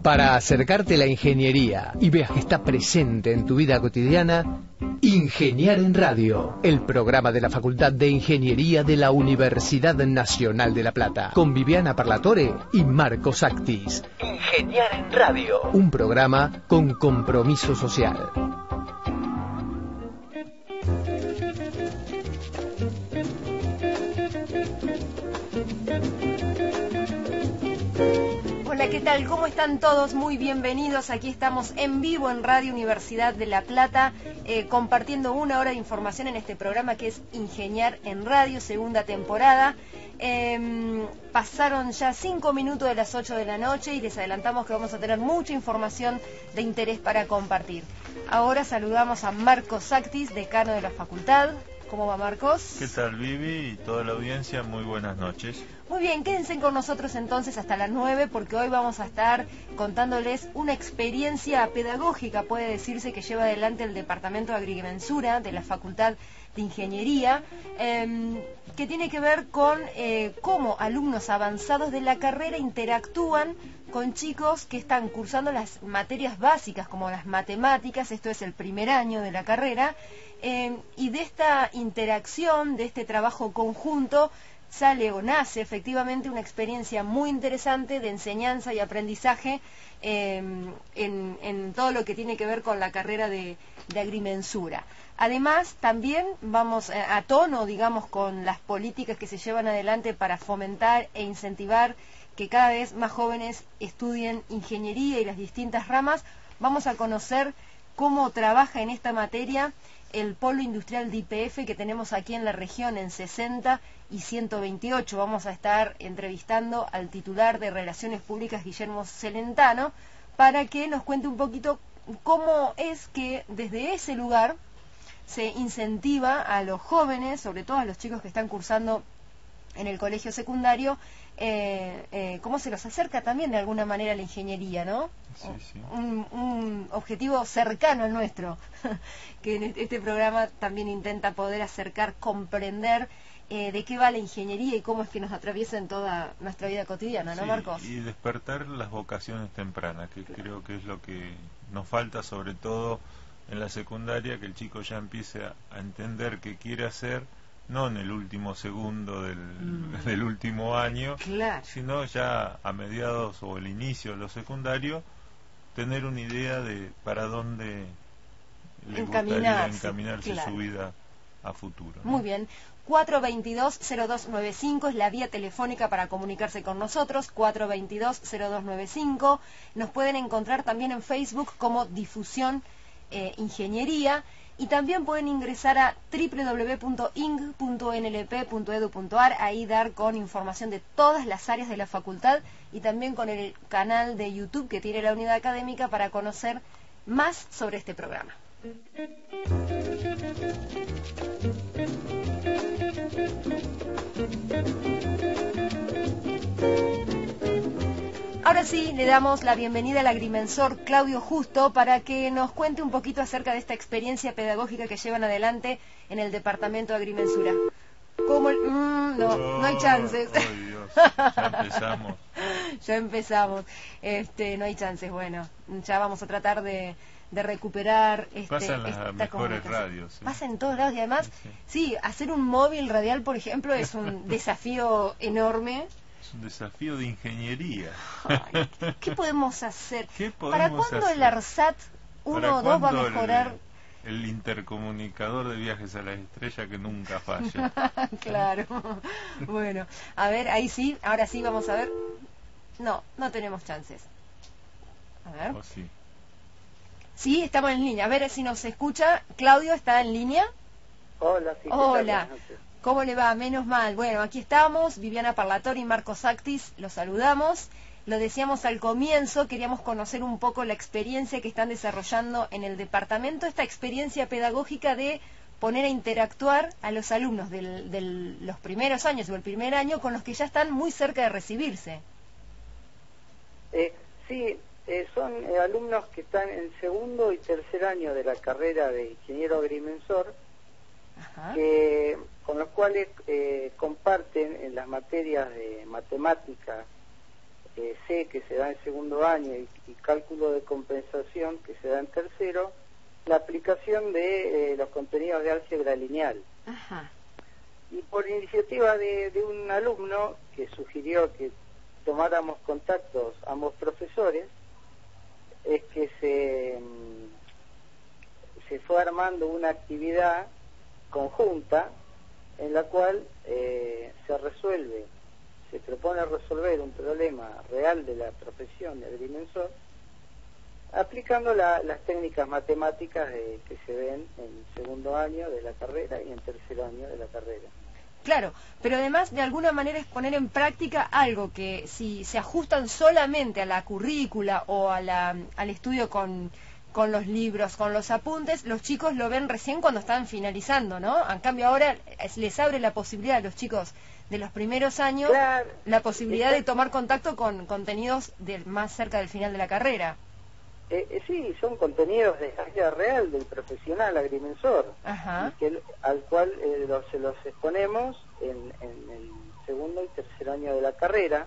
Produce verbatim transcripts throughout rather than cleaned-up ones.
Para acercarte a la ingeniería y veas que está presente en tu vida cotidiana, Ingeniar en Radio, el programa de la Facultad de Ingeniería de la Universidad Nacional de La Plata, con Viviana Parlatore y Marcos Actis. Ingeniar en Radio, un programa con compromiso social. Hola, ¿qué tal? ¿Cómo están todos? Muy bienvenidos. Aquí estamos en vivo en Radio Universidad de La Plata, eh, compartiendo una hora de información en este programa que es Ingeniar en Radio, segunda temporada. Eh, pasaron ya cinco minutos de las ocho de la noche y les adelantamos que vamos a tener mucha información de interés para compartir. Ahora saludamos a Marcos Actis, decano de la facultad. ¿Cómo va, Marcos? ¿Qué tal, Vivi? Y toda la audiencia, muy buenas noches. Muy bien, quédense con nosotros entonces hasta las nueve, porque hoy vamos a estar contándoles una experiencia pedagógica, puede decirse, que lleva adelante el Departamento de Agrimensura de la Facultad de Ingeniería, eh, que tiene que ver con eh, cómo alumnos avanzados de la carrera interactúan con chicos que están cursando las materias básicas como las matemáticas. Esto es el primer año de la carrera, eh, y de esta interacción, de este trabajo conjunto, sale o nace efectivamente una experiencia muy interesante de enseñanza y aprendizaje eh, en, en todo lo que tiene que ver con la carrera de, de agrimensura. Además, también vamos a, a tono, digamos, con las políticas que se llevan adelante para fomentar e incentivar que cada vez más jóvenes estudien ingeniería y las distintas ramas. Vamos a conocer cómo trabaja en esta materia el polo industrial de I P F que tenemos aquí en la región en sesenta y ciento veintiocho. Vamos a estar entrevistando al titular de Relaciones Públicas, Guillermo Celentano, para que nos cuente un poquito cómo es que desde ese lugar se incentiva a los jóvenes, sobre todo a los chicos que están cursando en el colegio secundario, eh, eh, cómo se los acerca también de alguna manera a la ingeniería, ¿no? Sí, sí. Un, un objetivo cercano al nuestro, que en este programa también intenta poder acercar, comprender eh, de qué va la ingeniería y cómo es que nos atraviesa en toda nuestra vida cotidiana, ¿no, Sí, Marcos? y despertar las vocaciones tempranas, que creo que es lo que nos falta, sobre todo en la secundaria, que el chico ya empiece a, a entender qué quiere hacer, no en el último segundo del, mm. del último año, claro, sino ya a mediados o el inicio de lo secundario, tener una idea de para dónde le gustaría encaminarse claro. su vida a futuro, ¿no? Muy bien. cuatro veintidós cero dos noventa y cinco es la vía telefónica para comunicarse con nosotros, cuatro veintidós cero dos noventa y cinco. Nos pueden encontrar también en Facebook como Difusión eh, Ingeniería, y también pueden ingresar a doble u doble u doble u punto i n g punto n l p punto e d u punto a r, ahí dar con información de todas las áreas de la facultad, y también con el canal de YouTube que tiene la unidad académica para conocer más sobre este programa. Ahora sí, le damos la bienvenida al agrimensor Claudio Justo para que nos cuente un poquito acerca de esta experiencia pedagógica que llevan adelante en el Departamento de Agrimensura. ¿Cómo? Mm, no, oh, no hay chances. Oh, Dios, ya empezamos. ya empezamos. Este, no hay chances. Bueno, ya vamos a tratar de, de recuperar este, Pasa en las esta mejores radios. ¿Sí? Pasa en todos lados, y además, sí, sí. sí, hacer un móvil radial, por ejemplo, es un desafío enorme. Un desafío de ingeniería. Ay, ¿qué podemos hacer? ¿Qué podemos ¿Para cuándo hacer? el ARSAT uno o dos va a mejorar? El, el intercomunicador de viajes a la estrella que nunca falla. Claro. Bueno, a ver, ahí sí, ahora sí vamos a ver. No, no tenemos chances. A ver. ¿O sí? Sí, estamos en línea. A ver si nos escucha. Claudio, ¿está en línea? Hola, sí. Hola. ¿Cómo le va? Menos mal. Bueno, aquí estamos, Viviana Parlatore y Marcos Actis, los saludamos. Lo decíamos al comienzo, queríamos conocer un poco la experiencia que están desarrollando en el departamento, esta experiencia pedagógica de poner a interactuar a los alumnos de los primeros años o el primer año con los que ya están muy cerca de recibirse. Eh, sí, eh, son eh, alumnos que están en segundo y tercer año de la carrera de ingeniero agrimensor, Ajá. que con los cuales eh, comparten en las materias de matemáticas eh, C, que se da en segundo año, y, y cálculo de compensación, que se da en tercero, la aplicación de eh, los contenidos de álgebra lineal. Ajá. Y por iniciativa de, de un alumno que sugirió que tomáramos contactos ambos profesores, es que se, se fue armando una actividad conjunta en la cual eh, se resuelve, se propone resolver un problema real de la profesión de agrimensor, aplicando la, las técnicas matemáticas de, que se ven en segundo año de la carrera y en tercer año de la carrera. Claro, pero además de alguna manera es poner en práctica algo que si se ajustan solamente a la currícula o a la, al estudio con, con los libros, con los apuntes, los chicos lo ven recién cuando están finalizando, ¿no? En cambio ahora les abre la posibilidad a los chicos de los primeros años, claro, la posibilidad de tomar contacto con contenidos del, más cerca del final de la carrera. Eh, eh, sí, son contenidos de la vida real del profesional agrimensor, Ajá. y que, al cual eh, los, se los exponemos en, en el segundo y tercer año de la carrera,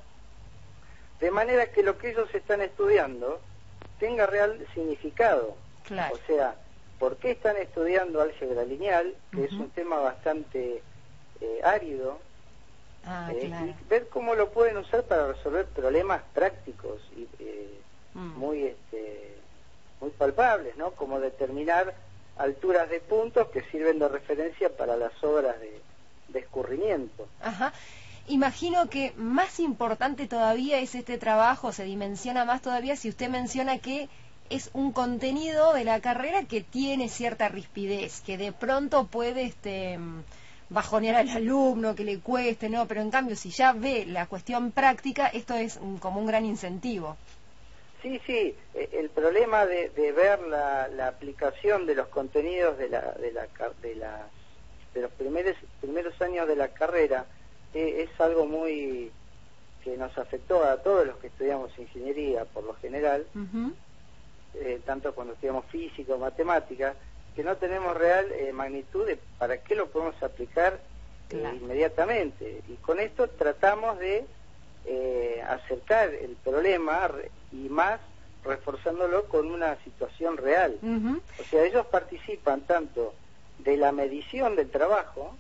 de manera que lo que ellos están estudiando tenga real significado. Claro. O sea, ¿por qué están estudiando álgebra lineal? Que Uh-huh. es un tema bastante eh, árido, Ah, eh, claro. y ver cómo lo pueden usar para resolver problemas prácticos y eh, Mm. muy este, muy palpables, ¿no? Como determinar alturas de puntos que sirven de referencia para las obras de, de escurrimiento. Ajá. Imagino que más importante todavía es este trabajo, se dimensiona más todavía si usted menciona que es un contenido de la carrera que tiene cierta rispidez, que de pronto puede este bajonear al alumno, que le cueste, ¿no? Pero en cambio, si ya ve la cuestión práctica, esto es un, como un gran incentivo. Sí, sí, el problema de, de ver la, la aplicación de los contenidos de, la, de, la, de, la, de los primeros, primeros años de la carrera eh, es algo muy que nos afectó a todos los que estudiamos ingeniería, por lo general, Uh-huh. eh, tanto cuando estudiamos física o matemática, que no tenemos real eh, magnitud de para qué lo podemos aplicar eh, Claro. inmediatamente. Y con esto tratamos de eh, acercar el problema y más reforzándolo con una situación real. Uh-huh. O sea, ellos participan tanto de la medición del trabajo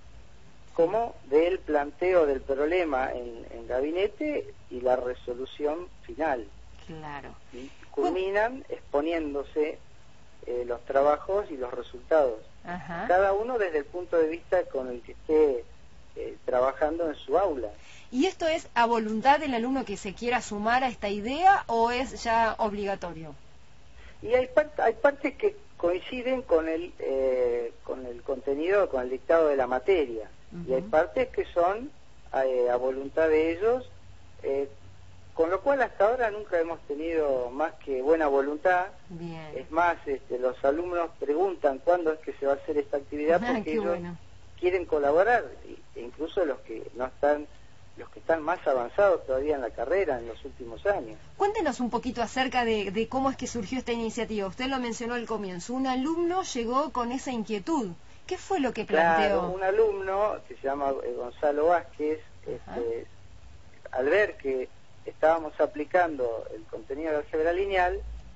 como del planteo del problema en, en gabinete y la resolución final. Claro. Y culminan exponiéndose eh, los trabajos y los resultados, Ajá. cada uno desde el punto de vista con el que esté eh, trabajando en su aula. ¿Y esto es a voluntad del alumno que se quiera sumar a esta idea o es ya obligatorio? Y hay, part hay partes que coinciden con el, eh, con el contenido, con el dictado de la materia, Uh-huh. y hay partes que son eh, a voluntad de ellos, eh, con lo cual hasta ahora nunca hemos tenido más que buena voluntad. Bien. Es más, este, los alumnos preguntan cuándo es que se va a hacer esta actividad Ah, porque qué ellos bueno. quieren colaborar, e incluso los que no están, los que están más avanzados todavía en la carrera en los últimos años. Cuéntenos un poquito acerca de, de cómo es que surgió esta iniciativa. Usted lo mencionó al comienzo. Un alumno llegó con esa inquietud. ¿Qué fue lo que planteó? Claro, un alumno que se llama eh, Gonzalo Vázquez, este, al ver que estábamos aplicando el contenido de álgebra lineal,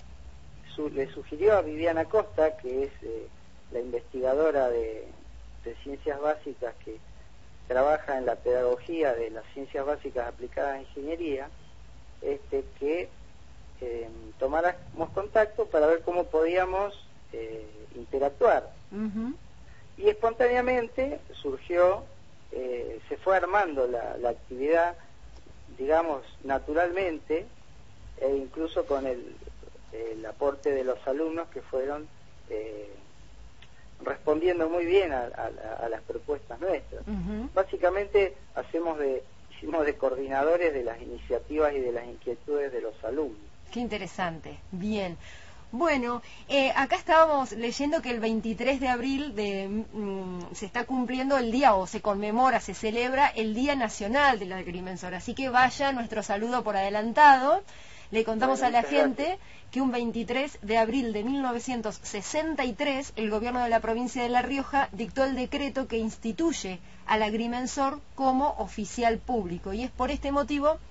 su, le sugirió a Viviana Costa, que es eh, la investigadora de, de ciencias básicas que trabaja en la pedagogía de las ciencias básicas aplicadas a ingeniería, este, que eh, tomáramos contacto para ver cómo podíamos eh, interactuar. Uh-huh. Y espontáneamente surgió, eh, se fue armando la, la actividad, digamos, naturalmente, e incluso con el, el aporte de los alumnos que fueron eh, respondiendo muy bien a, a, a las propuestas nuestras. Uh-huh. Básicamente hacemos de, hicimos de coordinadores de las iniciativas y de las inquietudes de los alumnos. Qué interesante. Bien. Bueno, eh, acá estábamos leyendo que el veintitrés de abril de, mm, se está cumpliendo el día, o se conmemora, se celebra el Día Nacional del Agrimensor. Así que vaya nuestro saludo por adelantado. Le contamos Bueno, a la muchas gente gracias. que un veintitrés de abril de mil novecientos sesenta y tres el gobierno de la provincia de La Rioja dictó el decreto que instituye al agrimensor como oficial público. Y es por este motivo que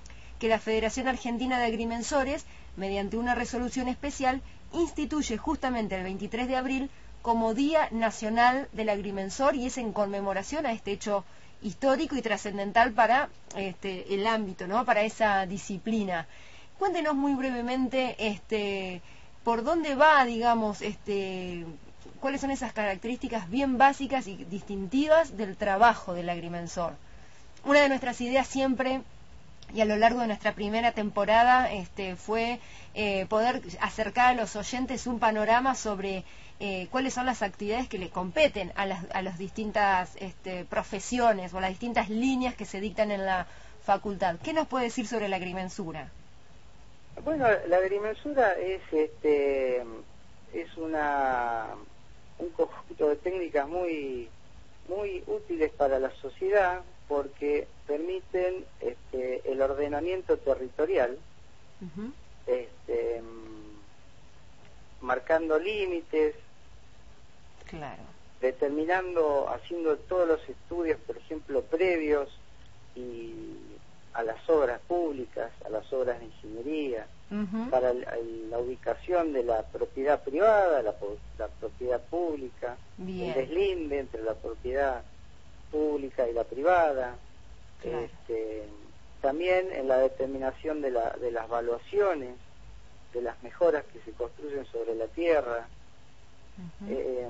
que la Federación Argentina de Agrimensores, mediante una resolución especial, instituye justamente el veintitrés de abril como Día Nacional del Agrimensor, y es en conmemoración a este hecho histórico y trascendental para este, el ámbito, ¿no? Para esa disciplina. Cuéntenos muy brevemente este, por dónde va, digamos, este, cuáles son esas características bien básicas y distintivas del trabajo del agrimensor. Una de nuestras ideas siempre, y a lo largo de nuestra primera temporada, este, fue eh, poder acercar a los oyentes un panorama sobre eh, cuáles son las actividades que le competen a las, a las distintas este, profesiones o las distintas líneas que se dictan en la facultad. ¿Qué nos puede decir sobre la agrimensura? Bueno, la agrimensura es este es una un conjunto de técnicas muy muy útiles para la sociedad, porque permiten este, el ordenamiento territorial, uh-huh. este, marcando límites, claro. determinando, haciendo todos los estudios, por ejemplo, previos y a las obras públicas, a las obras de ingeniería, uh-huh. para la, la ubicación de la propiedad privada, la, la propiedad pública, Bien. el deslinde entre la propiedad pública y la privada, claro. este, también en la determinación de, la, de las valuaciones, de las mejoras que se construyen sobre la tierra, uh-huh. eh,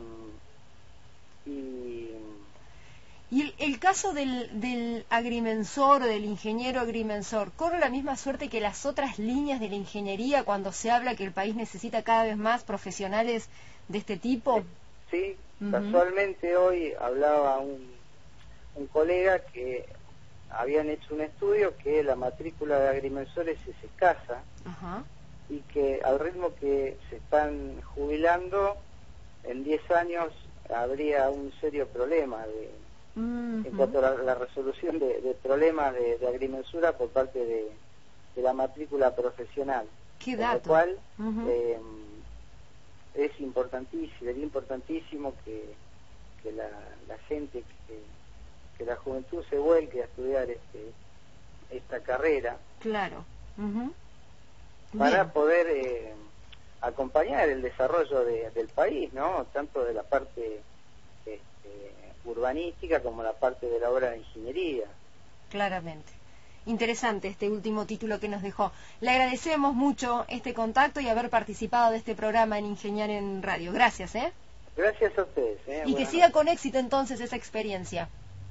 y... Y el, el caso del, del agrimensor o del ingeniero agrimensor, ¿corre la misma suerte que las otras líneas de la ingeniería cuando se habla que el país necesita cada vez más profesionales de este tipo? Sí, uh-huh. casualmente hoy hablaba un, un colega que habían hecho un estudio que la matrícula de agrimensores es escasa, uh-huh. y que al ritmo que se están jubilando, en diez años habría un serio problema de... Uh-huh. en cuanto a la, la resolución de, de problemas de, de agrimensura por parte de, de la matrícula profesional. ¿Qué dato? Con lo cual uh-huh. eh, es importantísimo, sería importantísimo que, que la, la gente, que, que la juventud se vuelque a estudiar este, esta carrera. Claro. Uh-huh. Para Bien. poder eh, acompañar el desarrollo de, del país, ¿no? Tanto de la parte este, urbanística como la parte de la obra de ingeniería. Claramente. Interesante este último título que nos dejó. Le agradecemos mucho este contacto y haber participado de este programa en Ingeniar en Radio. Gracias, ¿eh? Gracias a ustedes. ¿eh? Y que siga con éxito entonces esa experiencia.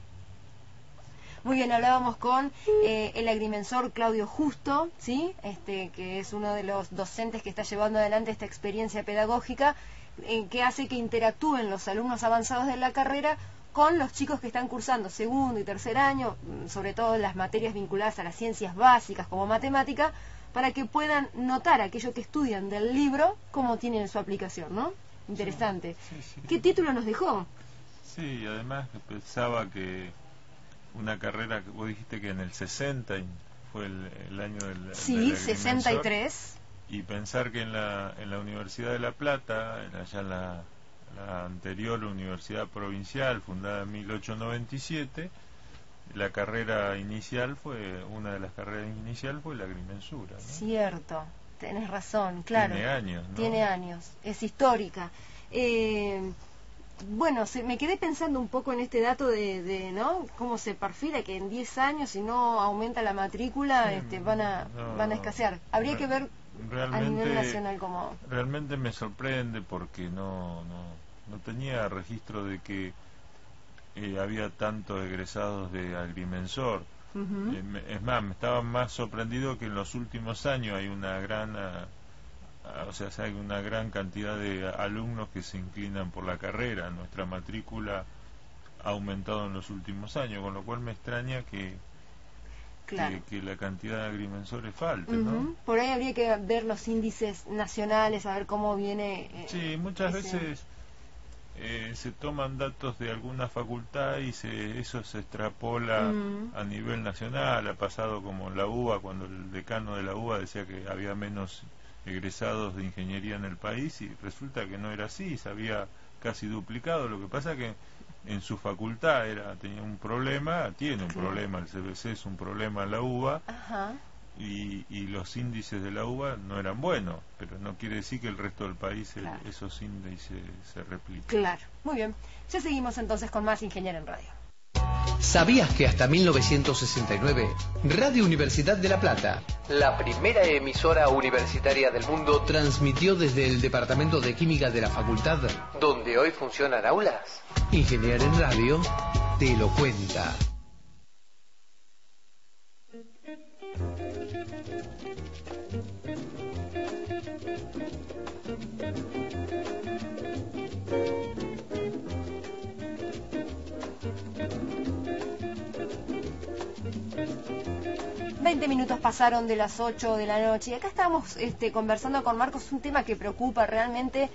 Muy bien, hablábamos con eh, el agrimensor Claudio Justo, ¿sí? Este, que es uno de los docentes que está llevando adelante esta experiencia pedagógica, eh, que hace que interactúen los alumnos avanzados de la carrera con los chicos que están cursando segundo y tercer año, sobre todo en las materias vinculadas a las ciencias básicas como matemática, para que puedan notar aquello que estudian del libro, cómo tienen su aplicación, ¿no? Interesante. Sí, sí, sí. ¿Qué título nos dejó? Sí, además pensaba que una carrera, que vos dijiste que en el sesenta fue el, el año del... Sí, del sesenta y tres. Y pensar que en la, en la Universidad de La Plata, allá en la... la anterior Universidad Provincial, fundada en mil ochocientos noventa y siete, la carrera inicial fue, una de las carreras iniciales fue la agrimensura, ¿no? Cierto, tenés razón, claro. Tiene años, ¿no? Tiene años, es histórica. Eh, bueno, se, me quedé pensando un poco en este dato de, de ¿no? Cómo se perfila que en diez años, si no aumenta la matrícula, sí, este, van a no, van a escasear. Habría que ver a nivel nacional cómo... Realmente me sorprende porque no... no No tenía registro de que eh, había tantos egresados de agrimensor. Uh-huh. eh, es más, me estaba más sorprendido que en los últimos años hay una gran, a, a, o sea, hay una gran cantidad de alumnos que se inclinan por la carrera. Nuestra matrícula ha aumentado en los últimos años, con lo cual me extraña que claro. que, que la cantidad de agrimensores falte, uh-huh. ¿no? Por ahí habría que ver los índices nacionales, a ver cómo viene. Eh, sí, muchas ese... veces. Eh, se toman datos de alguna facultad y se, eso se extrapola mm. a nivel nacional. Ha pasado como en la U B A, cuando el decano de la U B A decía que había menos egresados de ingeniería en el país, y resulta que no era así, se había casi duplicado. Lo que pasa que en su facultad era tenía un problema, tiene un claro. problema, el C B C es un problema en la U B A. Ajá. y, y los índices de la uva no eran buenos, pero no quiere decir que el resto del país Claro. el, esos índices se repliquen. Claro, muy bien. Ya seguimos entonces con más Ingeniero en Radio. ¿Sabías que hasta mil novecientos sesenta y nueve Radio Universidad de La Plata, la primera emisora universitaria del mundo, transmitió desde el Departamento de Química de la Facultad, donde hoy funcionan aulas? Ingeniero en Radio te lo cuenta. veinte minutos pasaron de las ocho de la noche y acá estamos este, conversando con Marcos un tema que preocupa realmente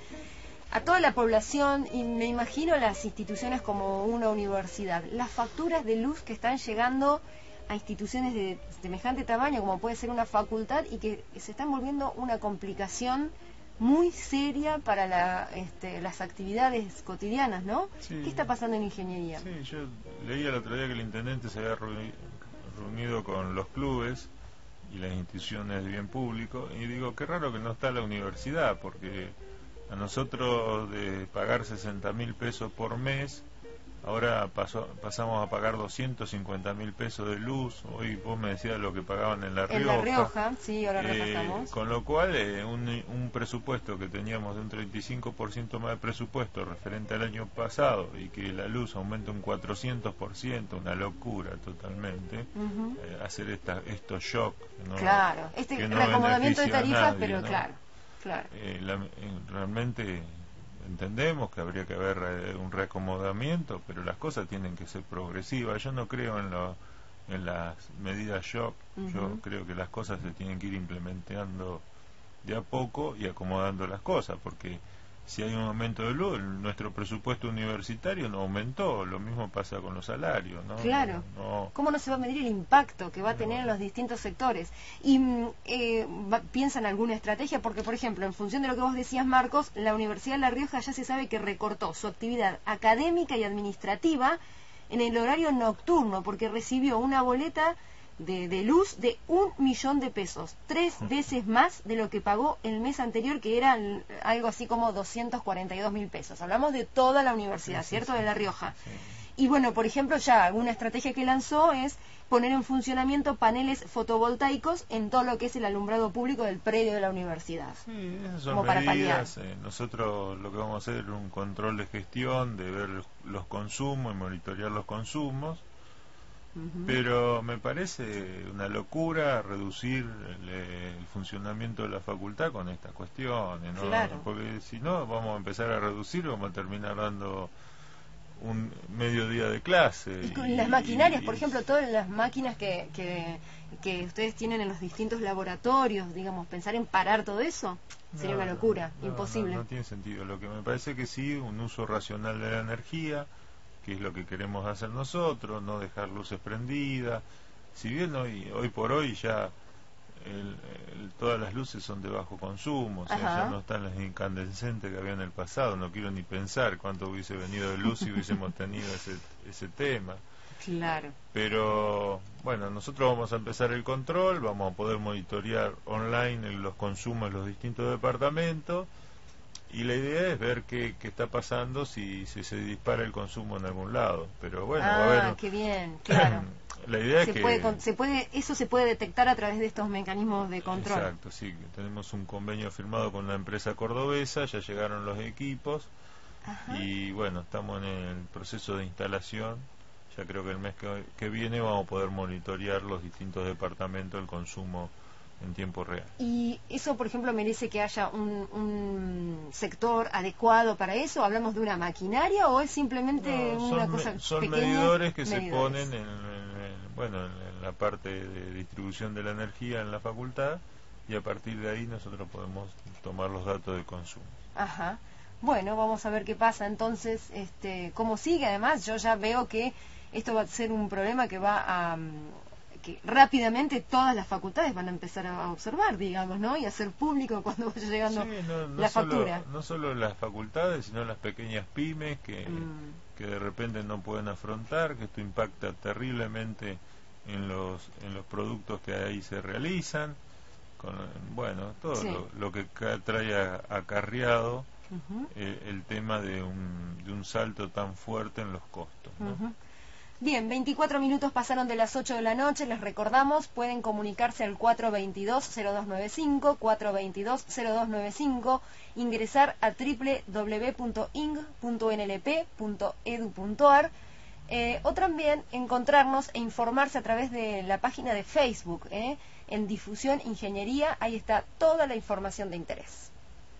a toda la población y me imagino las instituciones como una universidad. Las facturas de luz que están llegando a instituciones de semejante tamaño como puede ser una facultad y que se están volviendo una complicación muy seria para la, este, las actividades cotidianas, ¿no? Sí. ¿Qué está pasando en ingeniería? Sí, yo leí el otro día que el intendente se había reuni- reunido con los clubes y las instituciones de bien público y digo, qué raro que no está la universidad, porque a nosotros de pagar sesenta mil pesos por mes, ahora pasó, pasamos a pagar doscientos cincuenta mil pesos de luz. Hoy vos me decías lo que pagaban en La Rioja. En La Rioja, sí, ahora Eh, repasamos. con lo cual, eh, un, un presupuesto que teníamos de un treinta y cinco por ciento más de presupuesto referente al año pasado y que la luz aumenta un cuatrocientos por ciento, una locura totalmente. Uh-huh. eh, hacer esta, estos shocks, ¿no? Claro, este que no reacomodamiento de beneficia a tarifas, nadie, pero ¿no? claro, claro. Eh, la- eh, realmente entendemos que habría que haber eh, un reacomodamiento, pero las cosas tienen que ser progresivas. Yo no creo en, lo, en las medidas shock. Uh-huh. Yo creo que las cosas se tienen que ir implementando de a poco y acomodando las cosas, porque si hay un aumento de luz, nuestro presupuesto universitario no aumentó. Lo mismo pasa con los salarios, ¿no? Claro. No, no. ¿Cómo no se va a medir el impacto que va a No. tener en los distintos sectores? Y mm, eh, va- piensan alguna estrategia, porque por ejemplo, en función de lo que vos decías, Marcos, la Universidad de La Rioja ya se sabe que recortó su actividad académica y administrativa en el horario nocturno, porque recibió una boleta de, de luz de un millón de pesos, tres veces más de lo que pagó el mes anterior, que eran algo así como doscientos cuarenta y dos mil pesos. Hablamos de toda la universidad, Sí, sí, ¿cierto? sí. De La Rioja. Sí. Y bueno, por ejemplo, ya alguna estrategia que lanzó es poner en funcionamiento paneles fotovoltaicos en todo lo que es el alumbrado público del predio de la universidad. Sí, esas son Como para medidas. eh, nosotros lo que vamos a hacer es un control de gestión, de ver los consumos y monitorear los consumos. Ujú. Pero me parece una locura reducir el, el funcionamiento de la facultad con estas cuestiones, ¿no? Claro. Porque si no vamos a empezar a reducir, vamos a terminar dando un medio día de clase. Y con las maquinarias, y- por ejemplo, todas las máquinas que, que, que ustedes tienen en los distintos laboratorios, digamos, pensar en parar todo eso sería No, una locura, no, imposible. No, no tiene sentido. Lo que me parece que sí, un uso racional de la energía, que es lo que queremos hacer nosotros, no dejar luces prendidas. Si bien hoy, hoy por hoy ya el, el, todas las luces son de bajo consumo, o sea, Ajá. ya no están las incandescentes que había en el pasado. No quiero ni pensar cuánto hubiese venido de luz si hubiésemos tenido ese, ese tema. Claro. Pero bueno, nosotros vamos a empezar el control, vamos a poder monitorear online en los consumos de los distintos departamentos y la idea es ver qué, qué está pasando si, si se dispara el consumo en algún lado. Pero bueno, ah, va a haber... qué bien, claro. La idea se es que... puede, con- se puede, eso se puede detectar a través de estos mecanismos de control. Exacto, sí, tenemos un convenio firmado con una empresa cordobesa, ya llegaron los equipos. Ajá. Y bueno, estamos en el proceso de instalación. Ya creo que el mes que, que viene vamos a poder monitorear los distintos departamentos, el consumo en tiempo real. ¿Y eso, por ejemplo, merece que haya un, un sector adecuado para eso? ¿Hablamos de una maquinaria o es simplemente No, una son, cosa me- son pequeña? medidores que se Medidores. ponen en, en- en- bueno, en, en la parte de distribución de la energía en la facultad y a partir de ahí nosotros podemos tomar los datos de consumo. Ajá. Bueno, vamos a ver qué pasa entonces, este, cómo sigue. Además, yo ya veo que esto va a ser un problema que va a... mm, que rápidamente todas las facultades van a empezar a observar, digamos, ¿no? Y a hacer público cuando vaya llegando Sí, no, no la solo, factura. no solo las facultades, sino las pequeñas pymes que, Mm. que de repente no pueden afrontar, que esto impacta terriblemente en los en los productos que ahí se realizan, con, bueno, todo sí. lo, lo que trae a, acarreado Uh-huh. eh, el tema de un, de un salto tan fuerte en los costos, ¿no? Uh-huh. Bien, veinticuatro minutos pasaron de las ocho de la noche, les recordamos, pueden comunicarse al cuatro veintidós cero dos noventa y cinco, cuatro veintidós cero dos noventa y cinco, ingresar a doble u doble u doble u punto ing punto n l p punto e d u punto a r, eh, o también encontrarnos e informarse a través de la página de Facebook, eh, en Difusión Ingeniería, ahí está toda la información de interés.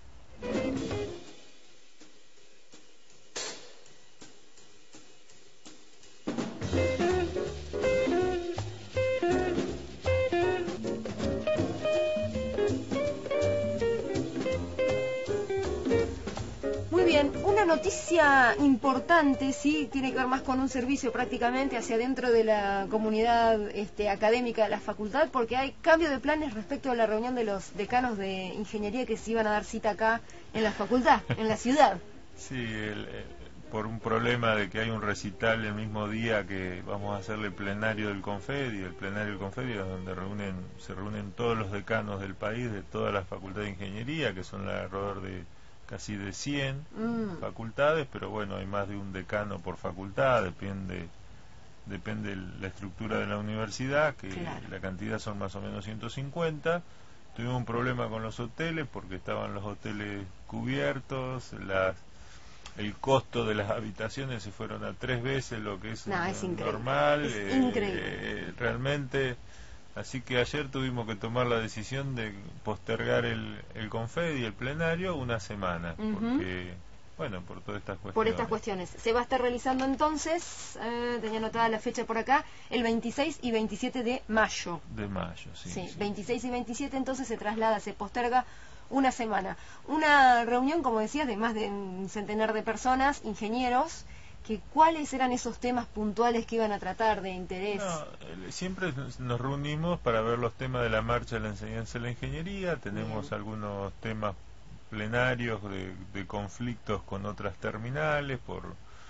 Muy bien, una noticia importante, sí, tiene que ver más con un servicio prácticamente hacia dentro de la comunidad este, académica de la facultad, porque hay cambio de planes respecto a la reunión de los decanos de ingeniería que se iban a dar cita acá en la facultad, en la ciudad. Sí, el, el, por un problema de que hay un recital el mismo día que vamos a hacer el plenario del Confedi, el plenario del Confedi es donde reúnen, se reúnen todos los decanos del país, de todas las facultades de ingeniería, que son alrededor de casi de cien mm. facultades, pero bueno, hay más de un decano por facultad, depende depende la estructura de la universidad, que claro. La cantidad son más o menos ciento cincuenta. Tuvimos un problema con los hoteles porque estaban los hoteles cubiertos, las el costo de las habitaciones se fueron a tres veces lo que es, no, es normal, es eh, increíble. Eh, realmente. Así que ayer tuvimos que tomar la decisión de postergar el, el Confedi y el plenario una semana, uh-huh. porque, bueno, por todas estas cuestiones. Por estas cuestiones. Se va a estar realizando entonces, eh, tenía anotada la fecha por acá, el veintiséis y veintisiete de mayo. De mayo, sí. Sí, sí. veintiséis y veintisiete entonces se traslada, se posterga una semana. Una reunión, como decías, de más de un centenar de personas, ingenieros, que cuáles eran esos temas puntuales que iban a tratar de interés. No, siempre nos reunimos para ver los temas de la marcha de la enseñanza de la ingeniería, tenemos Bien. algunos temas plenarios de, de conflictos con otras terminales por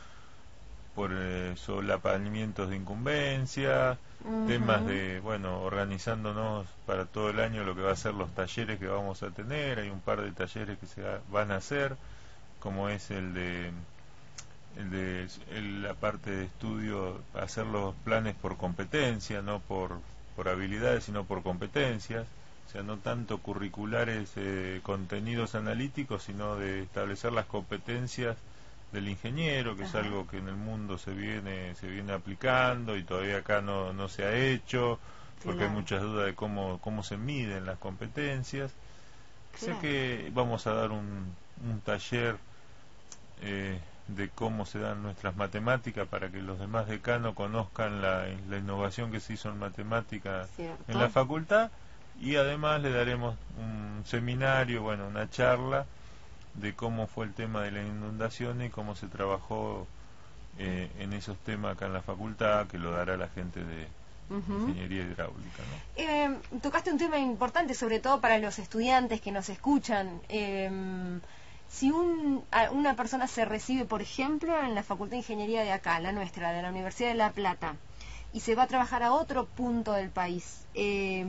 por eh, solapamientos de incumbencia, uh-huh. temas de, bueno, organizándonos para todo el año lo que va a ser los talleres que vamos a tener, hay un par de talleres que se van a hacer, como es el de El de el, la parte de estudio, hacer los planes por competencia, no por, por habilidades, sino por competencias, o sea, no tanto curriculares, eh, contenidos analíticos, sino de establecer las competencias del ingeniero, que Ajá. es algo que en el mundo se viene se viene aplicando y todavía acá no, no se ha hecho, porque claro. hay muchas dudas de cómo, cómo se miden las competencias. Claro. Sé que vamos a dar un, un taller eh, de cómo se dan nuestras matemáticas para que los demás decanos conozcan la, la innovación que se hizo en matemáticas en la facultad, y además le daremos un seminario, bueno, una charla de cómo fue el tema de la inundación y cómo se trabajó eh, en esos temas acá en la facultad, que lo dará la gente de uh-huh. ingeniería hidráulica, ¿no? Eh, tocaste un tema importante, sobre todo para los estudiantes que nos escuchan. Eh, Si un, una persona se recibe, por ejemplo, en la Facultad de Ingeniería de acá, la nuestra, de la Universidad de La Plata, y se va a trabajar a otro punto del país, eh,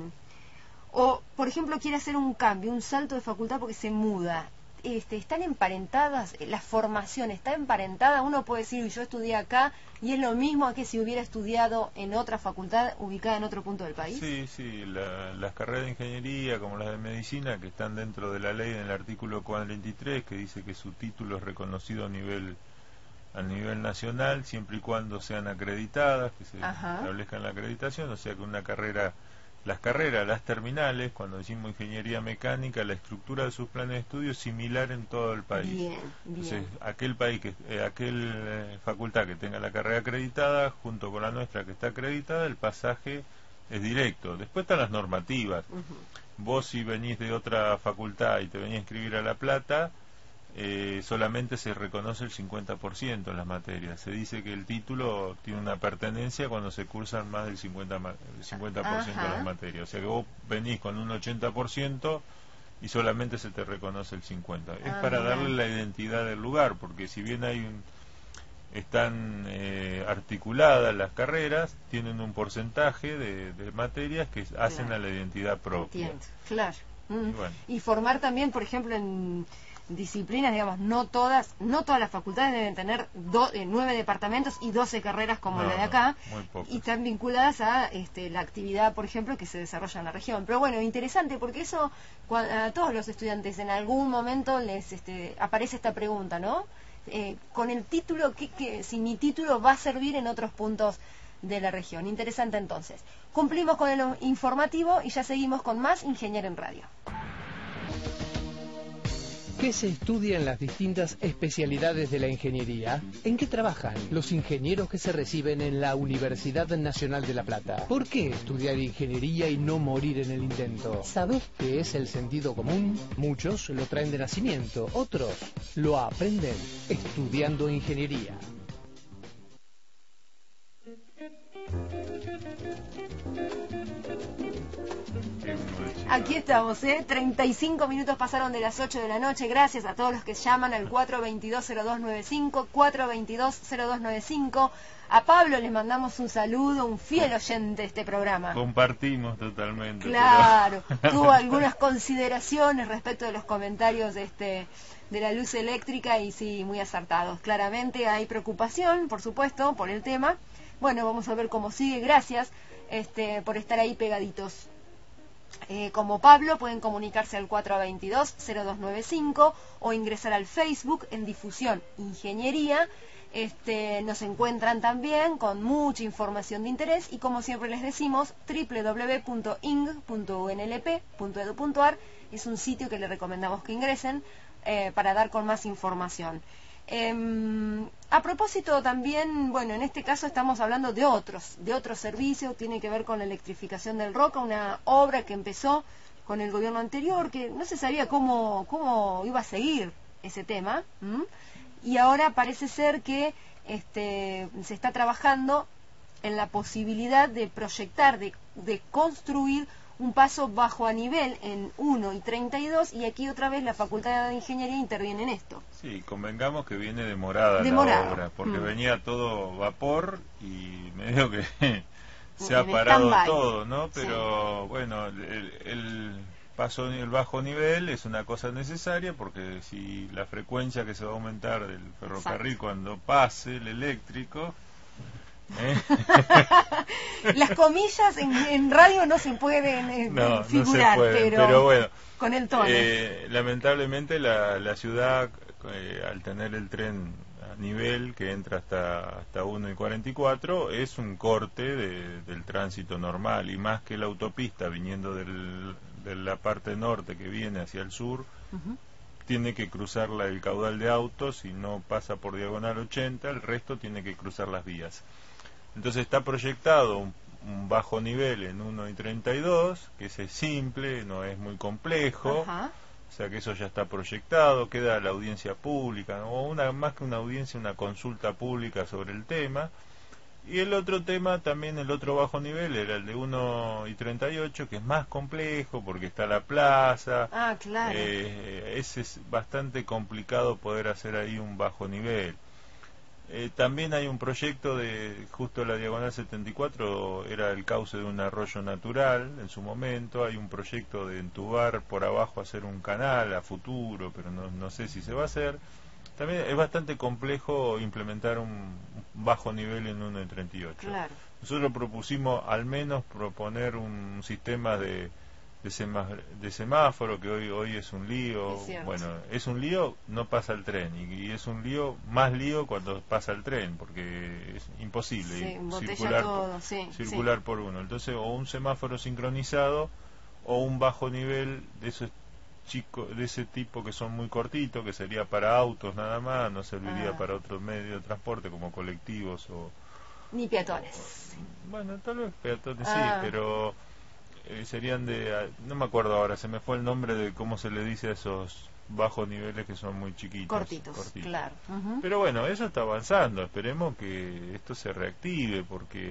o, por ejemplo, quiere hacer un cambio, un salto de facultad porque se muda, este, ¿están emparentadas? ¿La formación está emparentada? Uno puede decir, yo estudié acá, y es lo mismo que si hubiera estudiado en otra facultad ubicada en otro punto del país. Sí, sí, la, las carreras de ingeniería como las de medicina, que están dentro de la ley en el artículo cuarenta y tres, que dice que su título es reconocido a nivel a nivel nacional, siempre y cuando sean acreditadas, que se Ajá. establezcan la acreditación, o sea que una carrera, las carreras, las terminales, cuando decimos ingeniería mecánica, la estructura de sus planes de estudio es similar en todo el país. Bien, bien. Entonces, aquel país, que eh, aquel eh, facultad que tenga la carrera acreditada, junto con la nuestra que está acreditada, el pasaje es directo. Después están las normativas. Uh-huh. Vos, si venís de otra facultad y te venís a inscribir a La Plata, eh, solamente se reconoce el cincuenta por ciento en las materias. Se dice que el título tiene una pertenencia cuando se cursan más del cincuenta por ciento de las materias. O sea que vos venís con un ochenta por ciento y solamente se te reconoce el cincuenta por ciento. Es ah, para darle la identidad del lugar, porque si bien hay un, están eh, articuladas las carreras, tienen un porcentaje de, de materias que hacen Claro. a la identidad propia. Entiendo, claro. Mm. Y bueno. Y formar también, por ejemplo, en disciplinas, digamos, no todas, no todas las facultades deben tener do, eh, nueve departamentos y doce carreras como No, la de no, acá, muy pocas. y están vinculadas a este, la actividad, por ejemplo, que se desarrolla en la región. Pero bueno, interesante, porque eso cua- a todos los estudiantes en algún momento les este, aparece esta pregunta, ¿no? Eh, con el título, ¿qué, qué, si mi título va a servir en otros puntos de la región? Interesante entonces. Cumplimos con el informativo y ya seguimos con más Ingeniero en Radio. ¿Qué se estudia en las distintas especialidades de la ingeniería? ¿En qué trabajan los ingenieros que se reciben en la Universidad Nacional de La Plata? ¿Por qué estudiar ingeniería y no morir en el intento? ¿Sabés qué es el sentido común? Muchos lo traen de nacimiento, otros lo aprenden estudiando ingeniería. Aquí estamos, ¿eh? treinta y cinco minutos pasaron de las ocho de la noche. Gracias a todos los que llaman al cuatro veintidós cero dos noventa y cinco, cuatro veintidós cero dos noventa y cinco. A Pablo les mandamos un saludo, un fiel oyente de este programa. Compartimos totalmente. Claro, pero- tuvo algunas consideraciones respecto de los comentarios de este de la luz eléctrica y sí, muy acertados. Claramente hay preocupación, por supuesto, por el tema. Bueno, vamos a ver cómo sigue. Gracias este, por estar ahí pegaditos. Eh, como Pablo, pueden comunicarse al cuatro veintidós cero dos noventa y cinco o ingresar al Facebook en Difusión Ingeniería. Este, nos encuentran también con mucha información de interés y, como siempre les decimos, doble u doble u doble u punto i n g punto u n l p punto e d u punto a r es un sitio que les recomendamos que ingresen eh, para dar con más información. Eh, a propósito también, bueno, en este caso estamos hablando de otros, de otros servicios, tiene que ver con la electrificación del Roca, una obra que empezó con el gobierno anterior, que no se sabía cómo, cómo iba a seguir ese tema, ¿m? Y ahora parece ser que este, se está trabajando en la posibilidad de proyectar, de, de construir un paso bajo a nivel en uno y treinta y dos, y aquí otra vez la Facultad de Ingeniería interviene en esto. Sí, convengamos que viene demorada, Demorada. la obra, porque Mm. venía todo vapor y medio que se En ha parado stand-by. todo, ¿no? Pero bueno, el, el paso, el bajo nivel es una cosa necesaria, porque si la frecuencia que se va a aumentar del ferrocarril Exacto. cuando pase el eléctrico, ¿eh? Las comillas en, en radio no se pueden eh, No, no se figurar, pueden, pero, pero bueno, con el tono. Eh, lamentablemente la, la ciudad, eh, al tener el tren a nivel que entra hasta hasta uno y cuarenta y cuatro, es un corte de, del tránsito normal, y más que la autopista viniendo del, de la parte norte que viene hacia el sur, Ujú. tiene que cruzar la- el caudal de autos y no pasa por diagonal ochenta, el resto tiene que cruzar las vías. Entonces está proyectado un, un bajo nivel en uno y treinta y dos, que ese es simple, no es muy complejo. Ajá. O sea que eso ya está proyectado, queda la audiencia pública, o una más que una audiencia, una consulta pública sobre el tema. Y el otro tema, también el otro bajo nivel, era el de uno y treinta y ocho, que es más complejo porque está la plaza. Ah, claro. Eh, ese es bastante complicado poder hacer ahí un bajo nivel. Eh, también hay un proyecto de, justo la diagonal setenta y cuatro, era el cauce de un arroyo natural en su momento. Hay un proyecto de entubar por abajo, hacer un canal a futuro, pero no, no sé si se va a hacer. También es bastante complejo implementar un bajo nivel en uno y treinta y ocho. Claro. Nosotros propusimos al menos proponer un sistema de, de, semá- de semáforo, que hoy hoy es un lío. Es cierto. Bueno, es un lío, no pasa el tren, y, y es un lío, más lío cuando pasa el tren, porque es imposible Sí, embotella circular, todo, por, sí, circular por uno. Entonces, o un semáforo sincronizado o un bajo nivel de esos chicos, de ese tipo que son muy cortitos, que sería para autos nada más, no serviría Ah. para otro medio de transporte como colectivos o... Ni peatones. Bueno, tal vez peatones Ah. sí, pero eh, serían de... ah, no me acuerdo ahora, se me fue el nombre de cómo se le dice a esos bajos niveles que son muy chiquitos. Cortitos, claro. Ujú. Pero bueno, eso está avanzando, esperemos que esto se reactive, porque eh,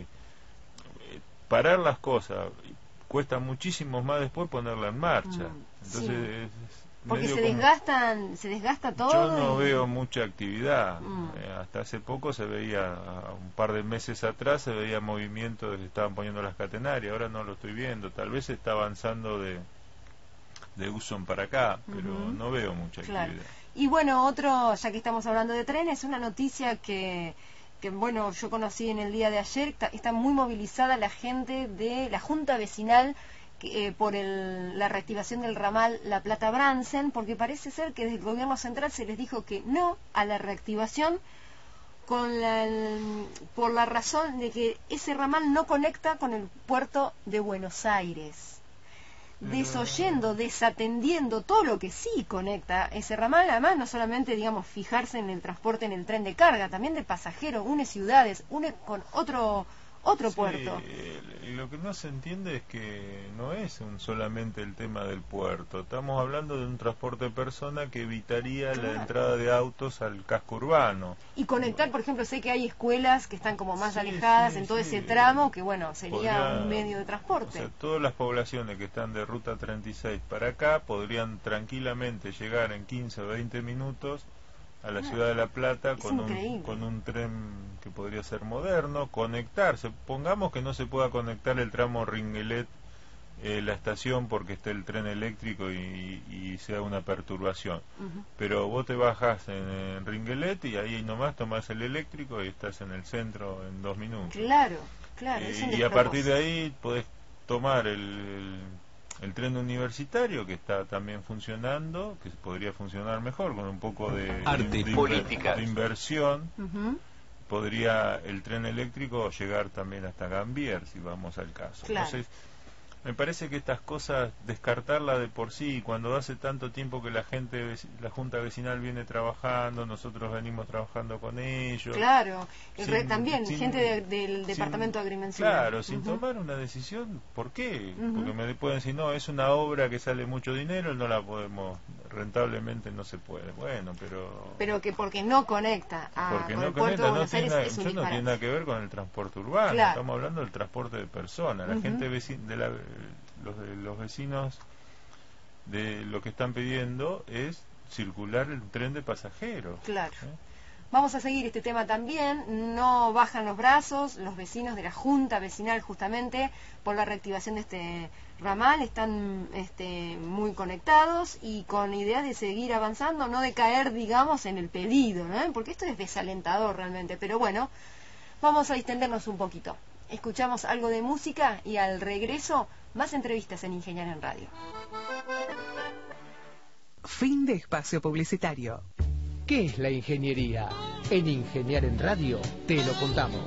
parar las cosas cuesta muchísimo más después ponerla en marcha. Mm, Entonces sí. es- Porque se como... desgastan, se desgasta todo. Yo no y... veo mucha actividad. Mm. Eh, hasta hace poco se veía, un par de meses atrás se veía movimiento de que estaban poniendo las catenarias. Ahora no lo estoy viendo. Tal vez se está avanzando de de Uson para acá, pero uh-huh. no veo mucha claro. actividad. Y bueno, otro, ya que estamos hablando de trenes, una noticia que, que bueno, yo conocí en el día de ayer, está, está muy movilizada la gente de la Junta Vecinal que, eh, por el, la reactivación del ramal La Plata-Bransen, porque parece ser que desde el gobierno central se les dijo que no a la reactivación con la, el, por la razón de que ese ramal no conecta con el puerto de Buenos Aires. Desoyendo, desatendiendo todo lo que sí conecta ese ramal, además no solamente, digamos, fijarse en el transporte en el tren de carga, también de pasajeros, une ciudades, une con otro otro sí, puerto. Y lo que no se entiende es que no es un, solamente el tema del puerto, estamos hablando de un transporte de personas que evitaría claro. la entrada de autos al casco urbano. Y conectar, por ejemplo, sé que hay escuelas que están como más sí, alejadas sí, en todo sí. ese tramo, que bueno, sería Podría, un medio de transporte. O sea, todas las poblaciones que están de Ruta treinta y seis para acá podrían tranquilamente llegar en quince o veinte minutos a la ciudad de La Plata con un, con un tren que podría ser moderno, conectarse. Pongamos que no se pueda conectar el tramo Ringuelet, eh, la estación, porque está el tren eléctrico y, y sea una perturbación. Uh-huh. Pero vos te bajás en, en Ringuelet y ahí nomás tomás el eléctrico y estás en el centro en dos minutos. Claro, claro. Eh, es un y a partir de ahí podés tomar el... el el tren universitario que está también funcionando, que podría funcionar mejor con un poco de, Arte, de, política. de inversión, uh-huh. podría el tren eléctrico llegar también hasta Gambier, si vamos al caso. Claro. Entonces, me parece que estas cosas, descartarlas de por sí, cuando hace tanto tiempo que la gente, la Junta Vecinal viene trabajando, nosotros venimos trabajando con ellos. Claro, sin, re, también, sin, gente de, del sin, Departamento de Agrimensura. Claro, sin uh-huh. tomar una decisión, ¿por qué? Uh-huh. Porque me pueden decir, no, es una obra que sale mucho dinero, no la podemos, rentablemente no se puede. Bueno, pero... Pero que porque no conecta a, porque con no el conecta, puerto de no Buenos tiene, Aires es un eso no tiene nada que ver con el transporte urbano, claro. estamos hablando del transporte de personas. La uh-huh. gente vecina, de la... Los, de los vecinos de lo que están pidiendo es circular el tren de pasajeros. Claro. ¿Eh? Vamos a seguir este tema también. No bajan los brazos los vecinos de la Junta Vecinal justamente por la reactivación de este ramal. Están este, muy conectados y con ideas de seguir avanzando, no de caer, digamos, en el pedido, ¿no? Porque esto es desalentador realmente. Pero bueno, vamos a distendernos un poquito. Escuchamos algo de música y al regreso más entrevistas en Ingeniar en Radio. Fin de espacio publicitario. ¿Qué es la ingeniería? En Ingeniar en Radio te lo contamos.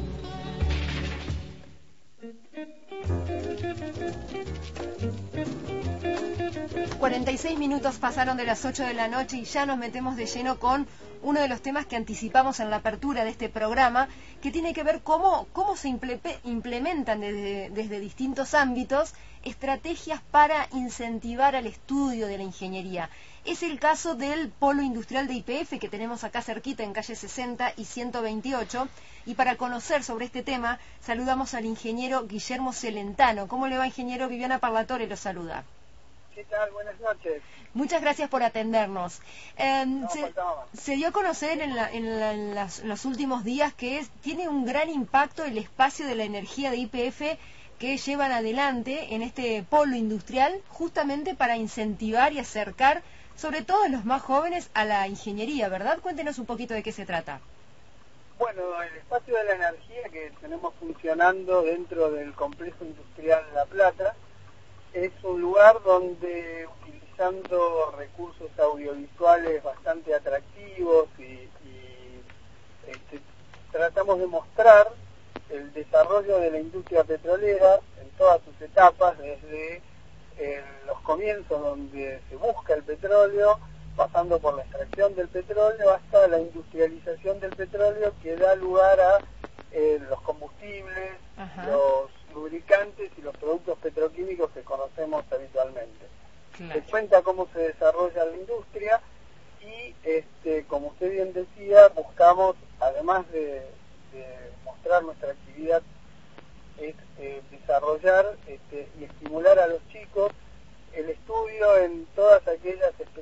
cuarenta y seis minutos pasaron de las ocho de la noche y ya nos metemos de lleno con uno de los temas que anticipamos en la apertura de este programa, que tiene que ver cómo, cómo se implementan desde, desde distintos ámbitos estrategias para incentivar al estudio de la ingeniería. Es el caso del Polo Industrial de I P F que tenemos acá cerquita en calle sesenta y ciento veintiocho, y para conocer sobre este tema saludamos al ingeniero Guillermo Celentano. ¿Cómo le va, ingeniero? Viviana Parlatore lo saluda. ¿Qué tal? Buenas noches. Muchas gracias por atendernos. Eh, no, se, se dio a conocer en, la, en, la, en, las, en los últimos días que es, tiene un gran impacto el espacio de la energía de I P F que llevan adelante en este polo industrial justamente para incentivar y acercar sobre todo a los más jóvenes a la ingeniería, ¿verdad? Cuéntenos un poquito de qué se trata. Bueno, el espacio de la energía que tenemos funcionando dentro del complejo industrial La Plata es un lugar donde, utilizando recursos audiovisuales bastante atractivos y, y este, tratamos de mostrar el desarrollo de la industria petrolera en todas sus etapas, desde eh, los comienzos donde se busca el petróleo, pasando por la extracción del petróleo hasta la industrialización del petróleo que da lugar a eh, los combustibles, Ajá. los lubricantes y los productos petroquímicos que conocemos habitualmente. Claro. Se cuenta cómo se desarrolla la industria y, este, como usted bien decía, buscamos, además de, de mostrar nuestra actividad, es eh, desarrollar este, y estimular a los chicos el estudio en todas aquellas especialidades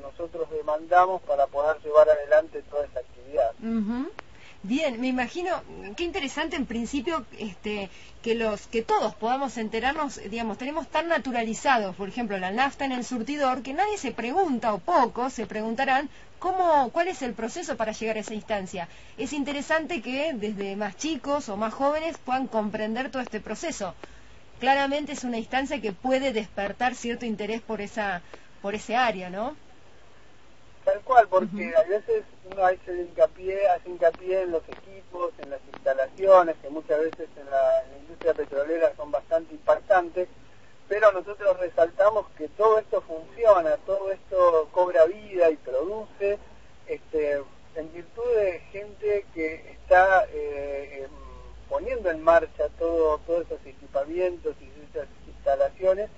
nosotros demandamos para poder llevar adelante toda esa actividad. Uh-huh. Bien, me imagino, qué interesante en principio este, que los que todos podamos enterarnos, digamos, tenemos tan naturalizados, por ejemplo, la nafta en el surtidor, que nadie se pregunta, o pocos se preguntarán, cómo, cuál es el proceso para llegar a esa instancia. Es interesante que desde más chicos o más jóvenes puedan comprender todo este proceso. Claramente es una instancia que puede despertar cierto interés por esa, por ese área, ¿no? Tal cual, porque uh-huh. a veces uno hace hincapié, hace hincapié en los equipos, en las instalaciones, que muchas veces en la, en la industria petrolera son bastante impactantes, pero nosotros resaltamos que todo esto funciona, todo esto cobra vida y produce, este, en virtud de gente que está eh, eh, poniendo en marcha todo, todos esos equipamientos y esas instalaciones,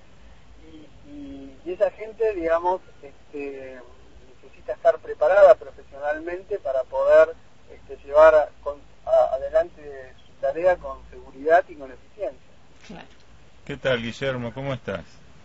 y, y, y esa gente, digamos, este, necesita estar preparada profesionalmente para poder este, llevar a, con, a, adelante su tarea con seguridad y con eficiencia. Claro. ¿Qué tal, Guillermo? ¿Cómo estás?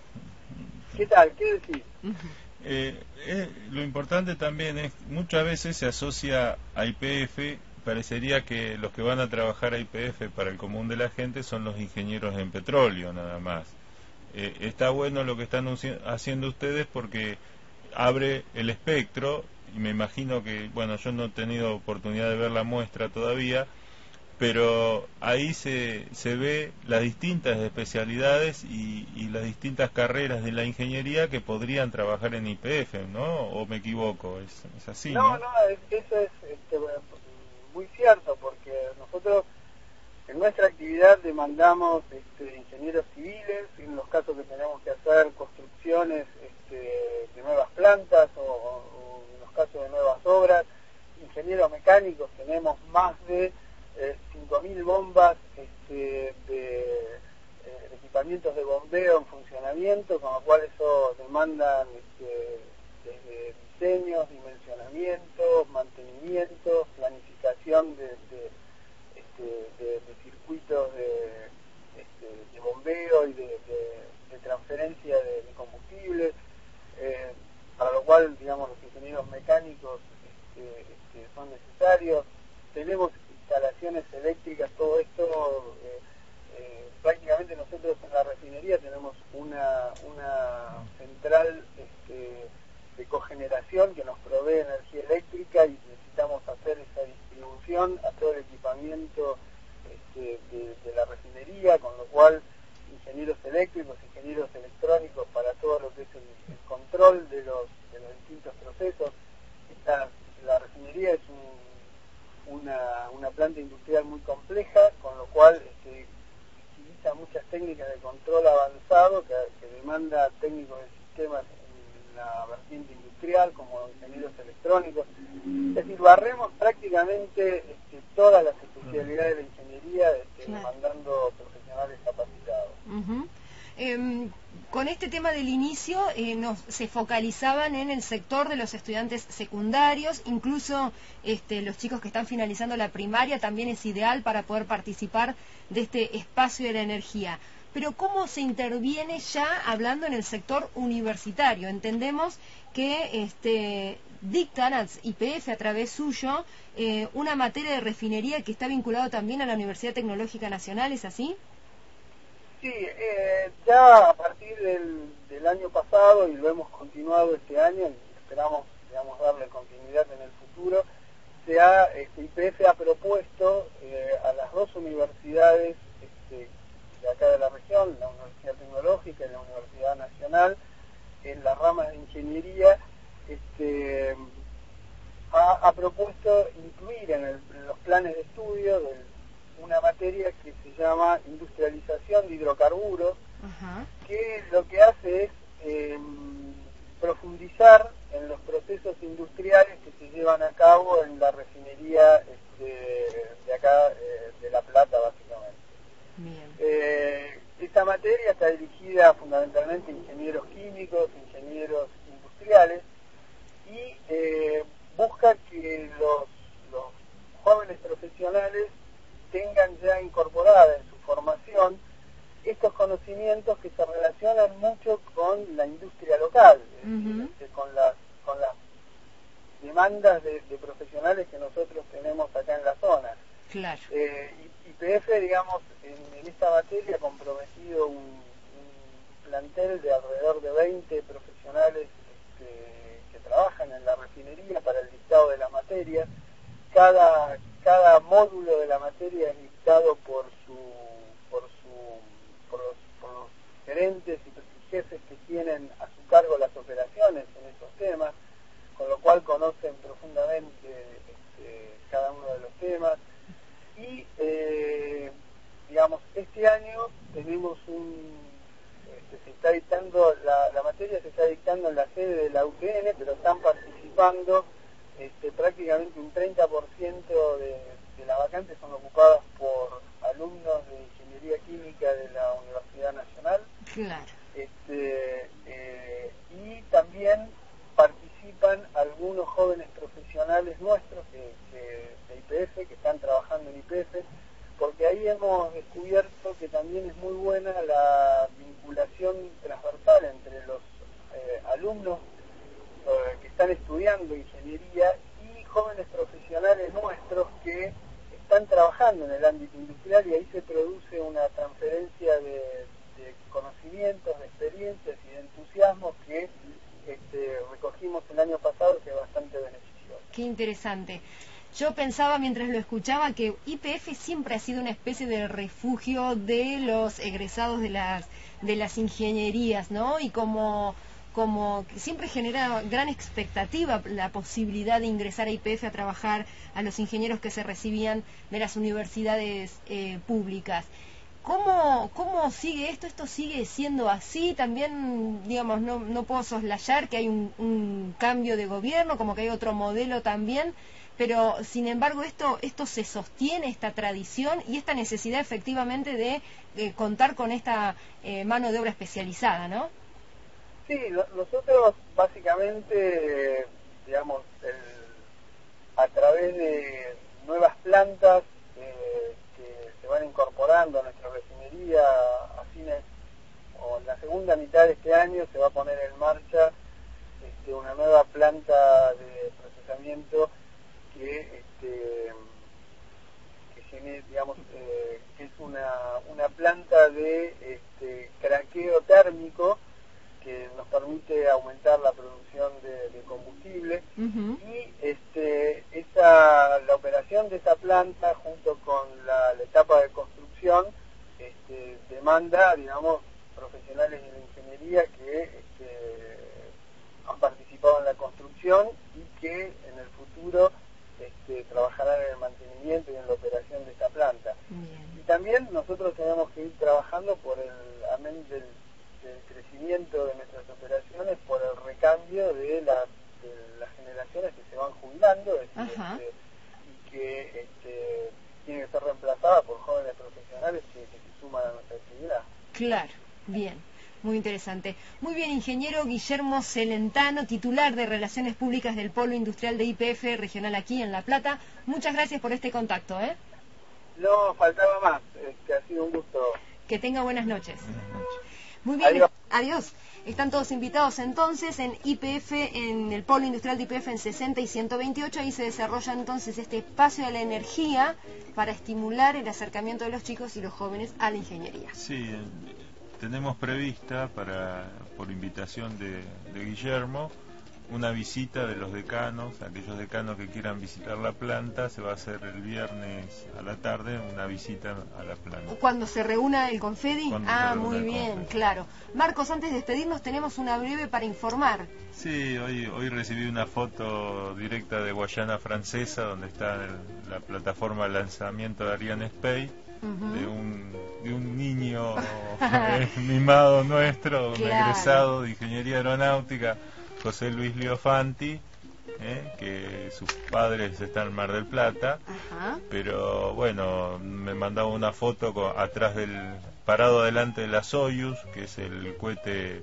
¿Qué tal? ¿Qué decís? Uh-huh. Eh, eh, lo importante también es, muchas veces se asocia a I P F, parecería que los que van a trabajar a I P F para el común de la gente son los ingenieros en petróleo nada más. Eh, está bueno lo que están haciendo ustedes porque abre el espectro, y me imagino que, bueno, yo no he tenido oportunidad de ver la muestra todavía, pero ahí se, se ve las distintas especialidades y, y las distintas carreras de la ingeniería que podrían trabajar en I P F, ¿no? ¿O me equivoco? ¿Es, es así, no? No, no, es, eso es este, muy cierto, porque nosotros en nuestra actividad demandamos este, ingenieros civiles, en los casos que tenemos que hacer construcciones este, de nuevas plantas o, o en los casos de nuevas obras, ingenieros mecánicos, tenemos más de eh, cinco mil bombas este, de eh, equipamientos de bombeo en funcionamiento, con lo cual eso demandan este, desde diseños, dimensionamientos, mantenimiento, planificación de, de De, de, de circuitos de, este, de bombeo y de, de, de transferencia de, de combustibles, eh, para lo cual, digamos, los ingenieros mecánicos este, este, son necesarios. Tenemos instalaciones eléctricas, todo esto, eh, eh, prácticamente nosotros en la refinería tenemos una, una central este, de cogeneración que nos provee energía eléctrica y necesitamos hacer esa distribución a todo el equipamiento este, de, de la refinería, con lo cual ingenieros eléctricos, ingenieros electrónicos para todo lo que es el, el control de los, de los distintos procesos. Esta, la refinería es un, una, una planta industrial muy compleja, con lo cual este, utiliza muchas técnicas de control avanzado que, que demanda técnicos de sistemas en la vertiente industrial como ingenieros electrónicos. Es decir, barremos prácticamente este, todas las especialidades de la ingeniería este, claro. demandando profesionales capacitados. Uh-huh. Eh, con este tema del inicio eh, nos, se focalizaban en el sector de los estudiantes secundarios, incluso este, los chicos que están finalizando la primaria también es ideal para poder participar de este espacio de la energía. Pero ¿cómo se interviene ya hablando en el sector universitario? Entendemos que este, dictan al I P F a través suyo eh, una materia de refinería que está vinculado también a la Universidad Tecnológica Nacional, ¿es así? Sí, eh, ya a partir del, del año pasado, y lo hemos continuado este año, y esperamos digamos, darle continuidad en el futuro, se ha, este, I P F ha propuesto eh, a las dos universidades este, de acá de la región, la Universidad Tecnológica y la Universidad Nacional, en las ramas de ingeniería, este, ha, ha propuesto incluir en, el, en los planes de estudio del, una materia que se llama industrialización de hidrocarburos, uh-huh. que lo que hace es eh, profundizar en los procesos industriales que se llevan a cabo en la refinería este, de acá, eh, de La Plata, básicamente. Bien. Eh, esta materia está dirigida fundamentalmente a ingenieros químicos, ingenieros industriales, y eh, busca que los, los jóvenes profesionales tengan ya incorporada en su formación estos conocimientos que se relacionan mucho con la industria local, uh-huh. este, con las con las demandas de, de profesionales que nosotros tenemos acá en la zona. Claro. Eh, Y P F, digamos, en, en esta materia ha comprometido un, un plantel de alrededor de veinte profesionales este, que trabajan en la refinería para el dictado de la materia. Cada, cada módulo de la materia es dictado por su, por su, por los, por los gerentes y jefes que tienen a su cargo las operaciones en esos temas, con lo cual conocen profundamente este, cada uno de los temas. Y, eh, digamos, este año tenemos un, este, se está dictando, la, la materia se está dictando en la sede de la U T N, pero están participando este, prácticamente un treinta por ciento de, de las vacantes son ocupadas por alumnos de Ingeniería Química de la Universidad Nacional. Claro. Este, eh, y también participan algunos jóvenes profesionales nuestros que, que, de I P F, que están trabajando en I P F, porque ahí hemos descubierto que también es muy buena la vinculación transversal entre los eh, alumnos eh, que están estudiando ingeniería y jóvenes profesionales nuestros que están trabajando en el ámbito industrial, y ahí se produce una transferencia de, de conocimientos, de experiencias y de entusiasmo que Este, recogimos el año pasado, que es bastante beneficioso. Qué interesante. Yo pensaba mientras lo escuchaba que I P F siempre ha sido una especie de refugio de los egresados de las de las ingenierías, ¿no? Y como como que siempre genera gran expectativa la posibilidad de ingresar a I P F a trabajar a los ingenieros que se recibían de las universidades eh, públicas. ¿Cómo, ¿Cómo sigue esto? ¿Esto sigue siendo así? También, digamos, no, no puedo soslayar que hay un, un cambio de gobierno, como que hay otro modelo también, pero sin embargo esto, esto se sostiene, esta tradición y esta necesidad efectivamente de, de contar con esta eh, mano de obra especializada, ¿no? Sí, lo, nosotros básicamente, digamos, el, a través de nuevas plantas, eh, se van incorporando a nuestra refinería a fines o en la segunda mitad de este año se va a poner en marcha este, una nueva planta de procesamiento que, este, que genere, digamos, eh, que es una, una planta de este, craqueo térmico que nos permite aumentar la producción de, de combustible. Uh-huh. Y este, esa, la operación de esa planta junto con la, la etapa de construcción este, demanda, digamos, profesionales de la ingeniería que este, han participado en la construcción y que en el futuro este, trabajarán en el mantenimiento y en la operación de esta planta. Bien. Y también nosotros tenemos que ir trabajando por el amén del el crecimiento de nuestras operaciones, por el recambio de, la, de las generaciones que se van jubilando, es decir, este, y que este, tienen que ser reemplazadas por jóvenes profesionales que, que se suman a nuestra actividad. Claro, bien, muy interesante. Muy bien, ingeniero Guillermo Celentano, titular de Relaciones Públicas del Polo Industrial de I P F regional aquí en La Plata. Muchas gracias por este contacto, ¿eh? No, faltaba más, este, ha sido un gusto. Que tenga buenas noches. Muy bien, adiós. Adiós. Están todos invitados entonces en I P F, en el Polo Industrial de I P F en sesenta y ciento veintiocho. Ahí se desarrolla entonces este espacio de la energía para estimular el acercamiento de los chicos y los jóvenes a la ingeniería. Sí, tenemos prevista, para por invitación de, de Guillermo, una visita de los decanos, aquellos decanos que quieran visitar la planta. Se va a hacer el viernes a la tarde una visita a la planta. ¿Cuando se reúna el Confedi? Ah, muy bien, Confedi. Claro. Marcos, antes de despedirnos tenemos una breve para informar. Sí, hoy hoy recibí una foto directa de Guayana Francesa, donde está el, la plataforma de lanzamiento de Ariane Space, uh-huh. de, un, de un niño eh, mimado nuestro, claro. Un egresado de Ingeniería Aeronáutica, José Luis Liofanti, eh, que sus padres están en Mar del Plata. Ajá. Pero bueno, me mandaba una foto con, atrás del, parado delante de la Soyuz, que es el cohete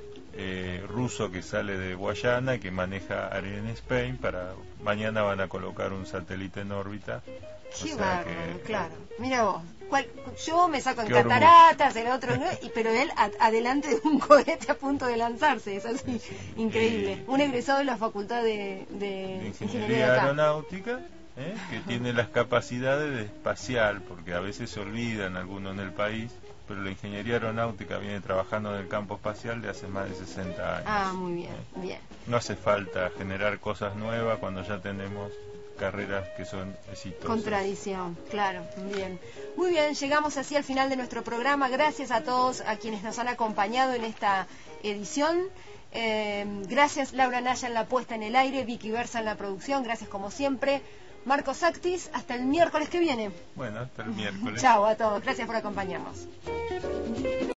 eh, ruso que sale de Guayana y que maneja Ariane Spain. Para mañana van a colocar un satélite en órbita. Qué bárbaro, que, claro. Mira vos. cual, yo me saco en Qué cataratas, el otro no, y, pero él a, adelante de un cohete a punto de lanzarse, es así, increíble. Eh, Un egresado de la Facultad de, de, de Ingeniería Ingeniería de acá. Aeronáutica, ¿eh? que tiene las capacidades de espacial, porque a veces se olvidan algunos en el país, pero la ingeniería aeronáutica viene trabajando en el campo espacial de hace más de sesenta años. Ah, muy bien, ¿eh? bien. No hace falta generar cosas nuevas cuando ya tenemos carreras que son exitosas. Con tradición, claro, bien. Muy bien, llegamos así al final de nuestro programa. Gracias a todos a quienes nos han acompañado en esta edición. Eh, gracias Laura Naya en la puesta en el aire, Vicky Versa en la producción, gracias como siempre. Marcos Actis, hasta el miércoles que viene. Bueno, hasta el miércoles. Chao a todos, gracias por acompañarnos.